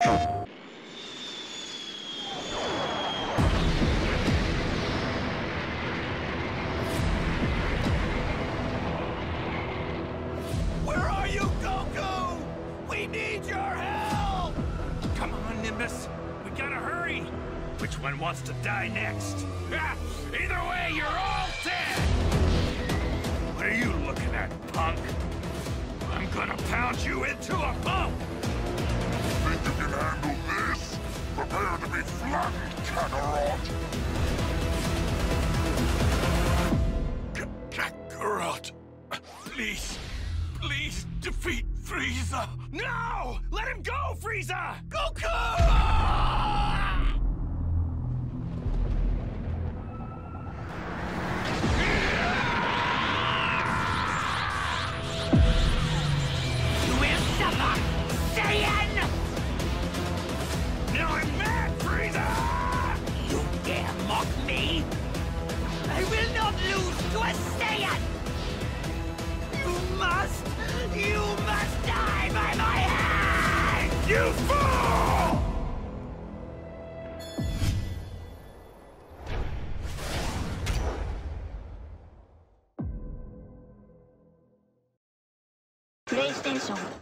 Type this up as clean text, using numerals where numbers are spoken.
Where are you, Goku? We need your help! Come on, Nimbus. We gotta hurry. Which one wants to die next? Either way, you're all dead! What are you looking at, punk? I'm gonna pound you into a pulp! Think you can handle this? Prepare to be flattened, Kakarot! Kakarot! Please, please defeat Frieza! No! Let him go, Frieza! Goku! Now I'm mad, Frieza! You dare mock me? I will not lose to a Saiyan! You must die by my hand! You fool! PlayStation